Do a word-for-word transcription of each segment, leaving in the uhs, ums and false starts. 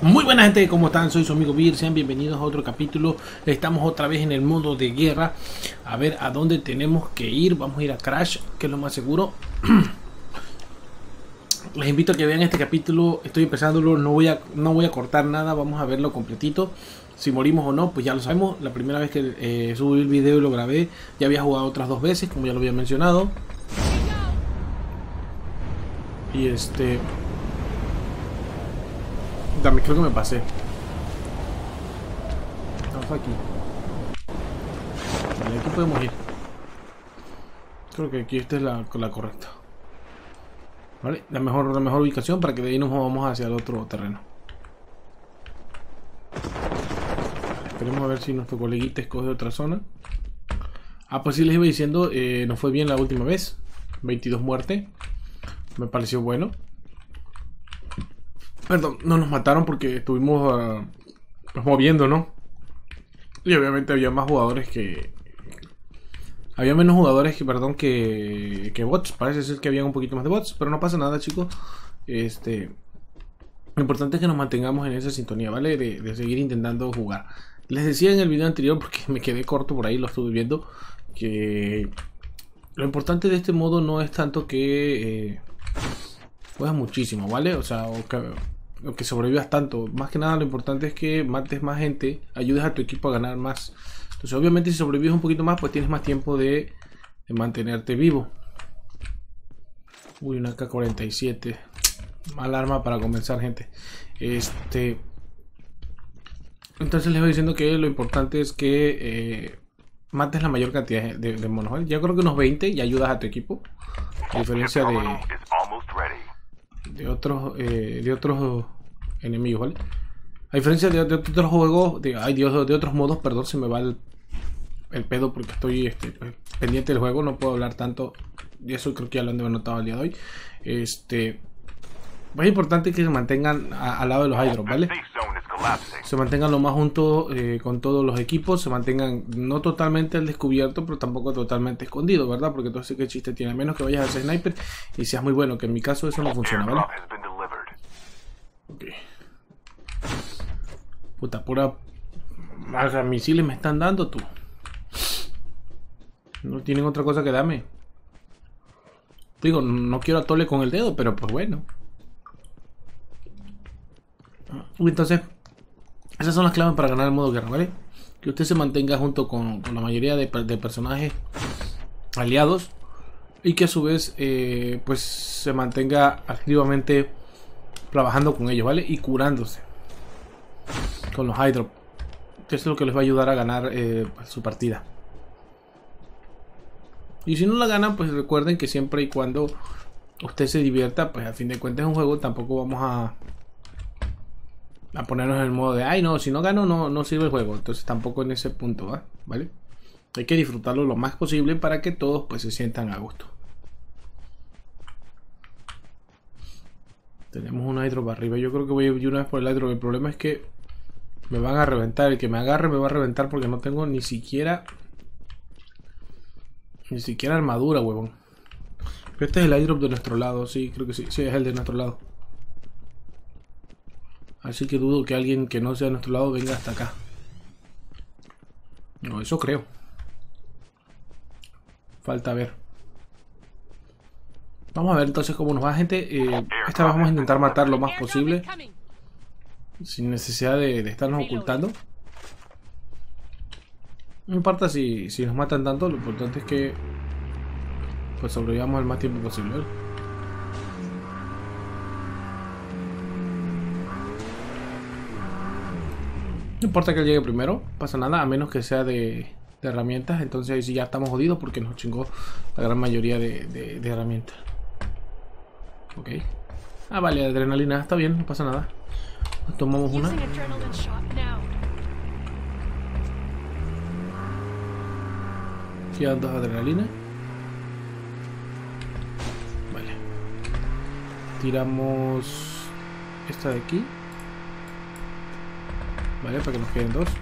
Muy buena gente, ¿cómo están? Soy su amigo Bir, sean bienvenidos a otro capítulo. Estamos otra vez en el modo de guerra. A ver a dónde tenemos que ir. Vamos a ir a Crash, que es lo más seguro. Les invito a que vean este capítulo. Estoy empezándolo, no voy a, no voy a cortar nada. Vamos a verlo completito. Si morimos o no, pues ya lo sabemos. La primera vez que eh, subí el video y lo grabé, ya había jugado otras dos veces, como ya lo había mencionado. Y este... Dame, creo que me pasé. Estamos aquí. Vale, aquí podemos ir. Creo que aquí esta es la, la correcta. Vale, la mejor, la mejor ubicación para que de ahí nos movamos hacia el otro terreno. Vale, esperemos a ver si nuestro coleguita escoge otra zona. Ah, pues sí les iba diciendo, eh, nos fue bien la última vez. veintidós muertes. Me pareció bueno. Perdón, no nos mataron porque estuvimos uh, pues, moviendo, ¿no? Y obviamente había más jugadores que... Había menos jugadores que, perdón, que, que bots. Parece ser que había un poquito más de bots, pero no pasa nada, chicos. Este... Lo importante es que nos mantengamos en esa sintonía, ¿vale? De, de seguir intentando jugar. Les decía en el video anterior, porque me quedé corto por ahí, lo estuve viendo, que... Lo importante de este modo no es tanto que... Eh, juegas muchísimo, ¿vale? O sea, o que... que sobrevivas tanto. Más que nada lo importante es que mates más gente, ayudes a tu equipo a ganar más. Entonces obviamente si sobrevives un poquito más, pues tienes más tiempo de, de mantenerte vivo. Uy, una K cuarenta y siete. Mala arma para comenzar, gente. Este Entonces les voy diciendo que lo importante es que eh, mates la mayor cantidad de, de monos, ¿vale? Yo creo que unos veinte y ayudas a tu equipo. A diferencia de de otros eh, de otros enemigos, ¿vale? A diferencia de, de otros juegos, de, ay Dios, de otros modos, perdón, se me va el, el pedo porque estoy este, pendiente del juego, no puedo hablar tanto y eso creo que ya lo han notado el día de hoy. Este, es importante que se mantengan a, al lado de los Hydro, ¿vale? Se mantengan lo más juntos eh, con todos los equipos, se mantengan no totalmente al descubierto, pero tampoco totalmente escondido, ¿verdad? Porque todo ese que chiste tiene, a menos que vayas a hacer sniper y seas muy bueno, que en mi caso eso no funciona, ¿vale? Ok. Puta, pura... O sea, misiles me están dando, tú. No tienen otra cosa que darme. Digo, no quiero atole con el dedo, pero pues bueno. Entonces, esas son las claves para ganar el modo guerra, ¿vale? Que usted se mantenga junto con, con la mayoría de, de personajes aliados y que a su vez eh, pues se mantenga activamente trabajando con ellos, ¿vale? Y curándose con los Hydro. Eso es lo que les va a ayudar a ganar eh, su partida. Y si no la ganan, pues recuerden que siempre y cuando usted se divierta, pues a fin de cuentas es un juego, tampoco vamos a a ponernos en el modo de ay no, si no gano no, no sirve el juego. Entonces tampoco en ese punto, ¿eh? ¿Vale? Hay que disfrutarlo lo más posible para que todos pues se sientan a gusto. Tenemos un hydro para arriba. Yo creo que voy a ir una vez por el hydro. El problema es que me van a reventar. El que me agarre me va a reventar porque no tengo ni siquiera ni siquiera armadura, huevón. Pero este es el airdrop de nuestro lado. Sí, creo que sí. Sí, es el de nuestro lado. Así que dudo que alguien que no sea de nuestro lado venga hasta acá. No, eso creo. Falta ver. Vamos a ver entonces cómo nos va, gente. Eh, esta vez vamos a intentar matar lo más posible. Sin necesidad de, de estarnos ocultando. No importa si, si nos matan tanto. Lo importante es que pues sobrevivamos el más tiempo posible, ¿vale? No importa que él llegue primero, pasa nada, a menos que sea de, de herramientas. Entonces ahí sí ya estamos jodidos porque nos chingó la gran mayoría de, de, de herramientas. Ok. Ah, vale, adrenalina, está bien, no pasa nada. Nos tomamos una. Quedan dos adrenalinas. Vale. Tiramos esta de aquí. Vale, para que nos queden dos.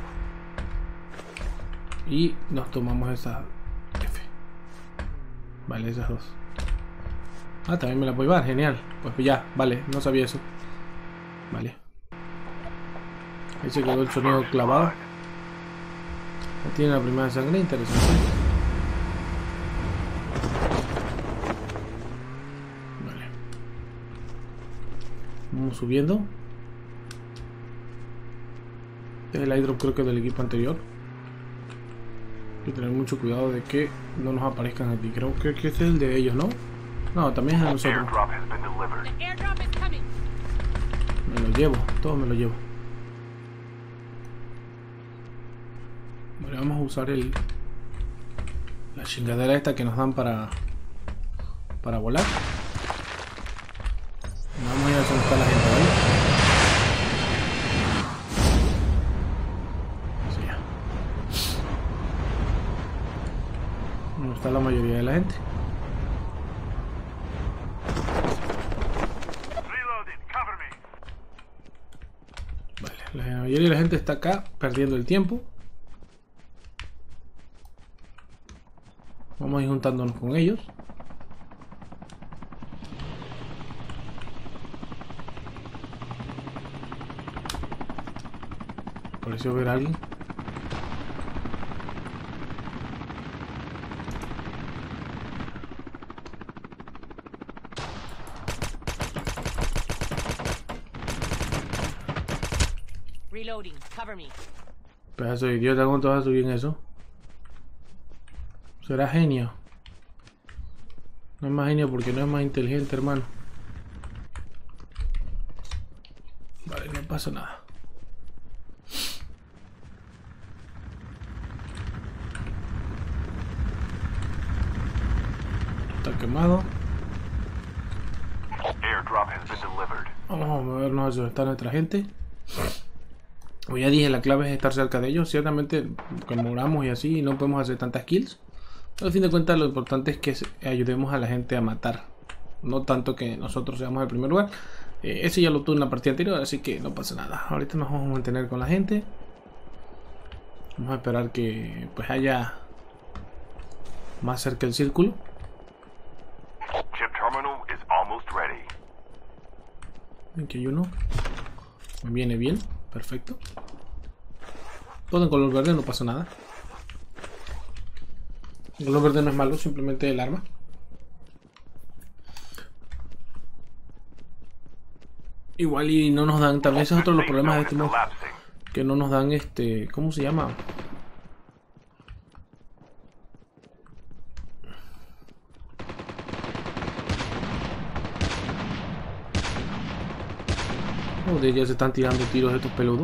Y nos tomamos esa F. Vale, esas dos. Ah, también me la puedo llevar, genial. Pues ya, vale, no sabía eso. Vale. Ahí se quedó el sonido clavado. Ahí tiene la primera sangre, interesante. Vale. Vamos subiendo. Este es el airdrop, creo que del equipo anterior. Hay que tener mucho cuidado de que no nos aparezcan aquí. Creo que este es el de ellos, ¿no? No, también es de nosotros. Me lo llevo, todo me lo llevo. Vale, vamos a usar el la chingadera esta que nos dan para para volar. Vamos a ir a donde está la gente, ¿vale? Así ya. ¿Dónde está la mayoría de la gente? Vale, la mayoría de la gente está acá perdiendo el tiempo. Vamos a ir juntándonos con ellos. Pareció ver a alguien. Reloading, cover me. Pedazo de idiota, ¿cómo te vas a subir en eso? Será genio. No es más genio porque no es más inteligente, hermano. Vale, no pasa nada. Está quemado. Vamos a movernos hacia donde está nuestra gente. Como ya dije, la clave es estar cerca de ellos. Ciertamente que moramos y así y no podemos hacer tantas kills. Pero al fin de cuentas lo importante es que ayudemos a la gente a matar. No tanto que nosotros seamos el primer lugar. Eh, ese ya lo tuve en la partida anterior, así que no pasa nada. Ahorita nos vamos a mantener con la gente. Vamos a esperar que pues haya más cerca el círculo. Aquí hay uno. Me viene bien, perfecto. Todo en color verde, no pasa nada. El color verde no es malo, simplemente el arma. Igual y no nos dan, también ese es otro de los problemas de este modo, que no nos dan este, ¿cómo se llama? Joder, ya se están tirando tiros estos peludos.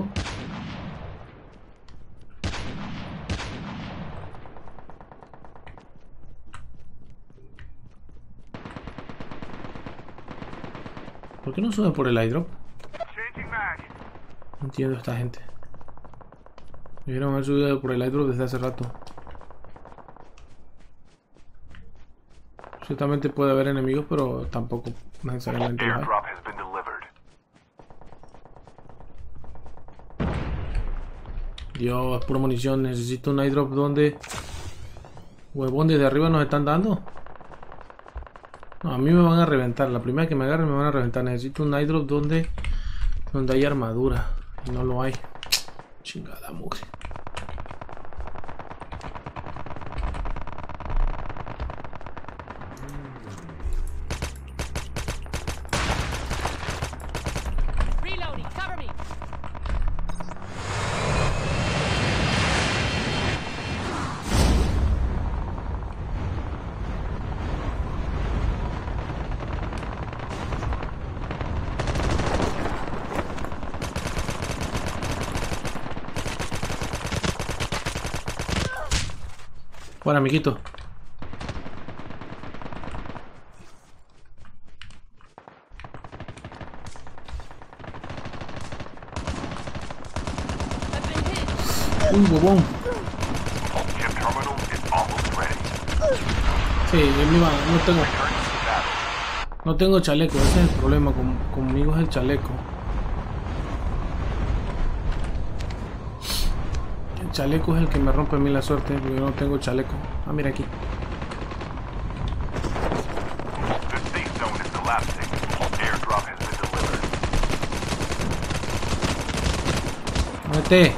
¿Por qué no sube por el airdrop? No entiendo esta gente. Debieron haber subido por el airdrop desde hace rato. Ciertamente puede haber enemigos, pero tampoco necesariamente los hay. Dios, pura munición. Necesito un airdrop donde... Huevón, desde arriba nos están dando. No, a mí me van a reventar. La primera que me agarren me van a reventar. Necesito un airdrop donde... Donde hay armadura. Y no lo hay. Chingada mugre. Bueno, amiguito. Uy, bobón. Sí, yo me iba, no tengo. No tengo chaleco, ese es el problema. Con, conmigo es el chaleco. El chaleco es el que me rompe a mí la suerte, porque yo no tengo chaleco. Ah, mira aquí. Vete.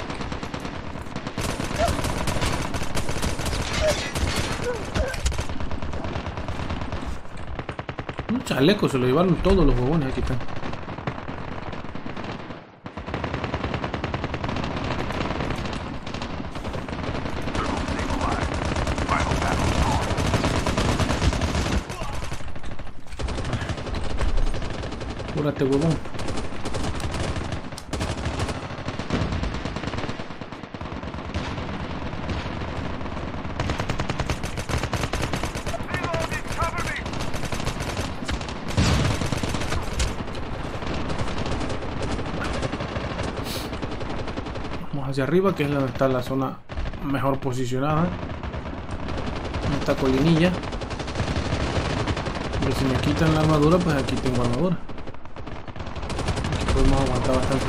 Un chaleco, se lo llevaron todos los huevones. Aquí están. Cúrate, huevón. Vamos hacia arriba, que es donde está la zona mejor posicionada. En esta colinilla. Pero si me quitan la armadura, pues aquí tengo armadura. Podemos aguantar bastante.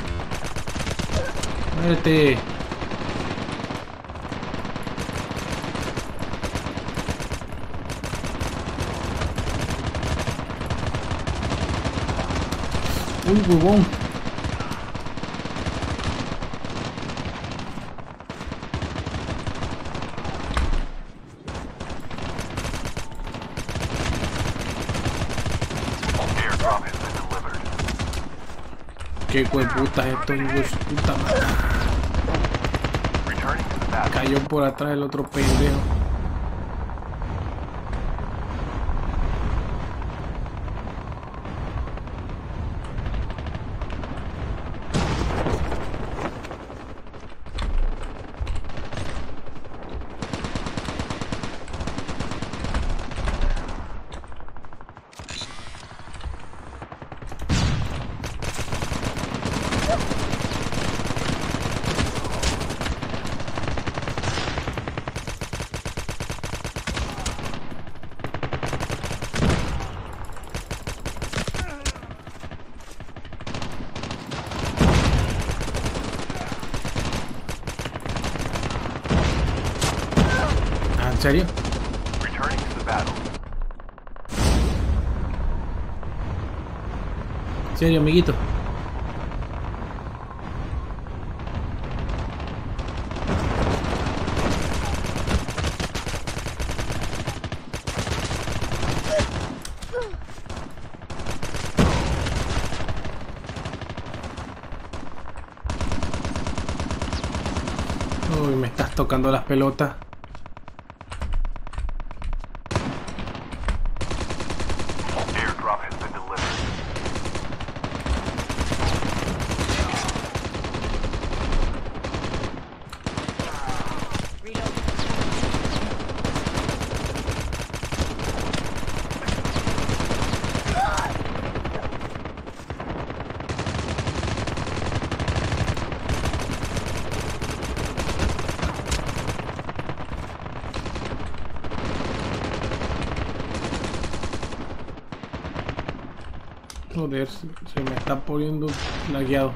Muérete. Un huevón. Qué hueputa esto, hijo de su puta madre. Cayó por atrás el otro pendejo. ¿En serio? ¿En serio, amiguito? Uy, me estás tocando las pelotas. Joder, se me está poniendo lagueado.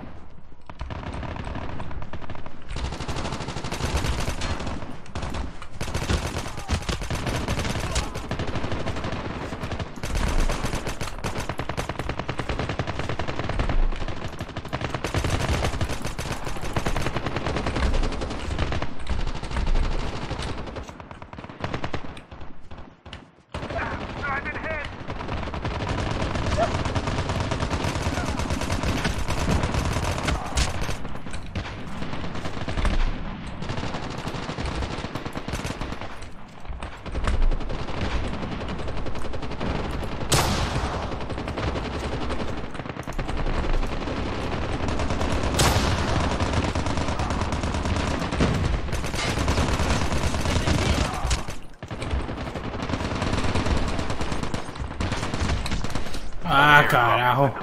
Ah, carajo.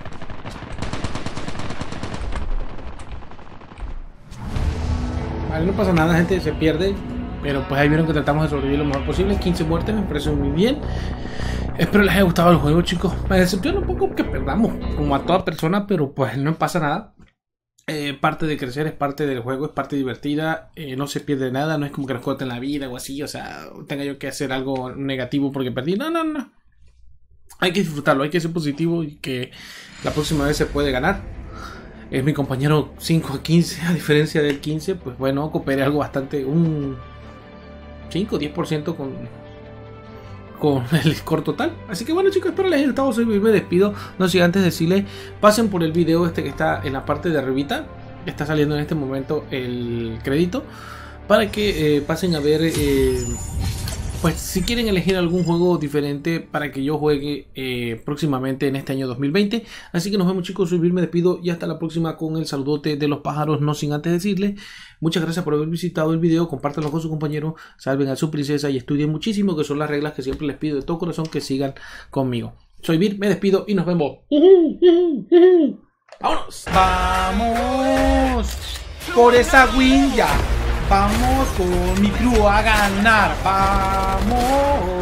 Vale, no pasa nada, gente, se pierde. Pero pues ahí vieron que tratamos de sobrevivir lo mejor posible. quince muertes, me parece muy bien. Espero les haya gustado el juego, chicos. Me decepciona un poco que perdamos, como a toda persona, pero pues no pasa nada. Eh, parte de crecer, es parte del juego, es parte divertida. Eh, no se pierde nada, no es como que nos corten la vida o así. O sea, tenga yo que hacer algo negativo porque perdí. No, no, no. Hay que disfrutarlo, hay que ser positivo y que la próxima vez se puede ganar. es mi compañero cinco a quince, a diferencia del quince, pues bueno, cooperé algo bastante, un cinco o diez por ciento con, con el score total. Así que bueno, chicos, espero les haya gustado. Soy Vir, me despido. No sé, antes de decirles, pasen por el video este que está en la parte de arribita, está saliendo en este momento el crédito, para que eh, pasen a ver, eh, pues si quieren elegir algún juego diferente para que yo juegue eh, próximamente en este año dos mil veinte. Así que nos vemos, chicos, soy Vir, me despido y hasta la próxima con el saludote de los pájaros, no sin antes decirles muchas gracias por haber visitado el video, compártanlo con su compañero, salven a su princesa y estudien muchísimo, que son las reglas que siempre les pido de todo corazón que sigan conmigo. Soy Vir, me despido y nos vemos. ¡Vámonos! Vamos por esa win ya. Vamos con mi crew a ganar. Vamos.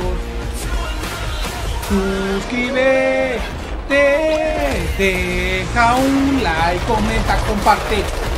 Suscríbete. Deja un like, comenta, comparte.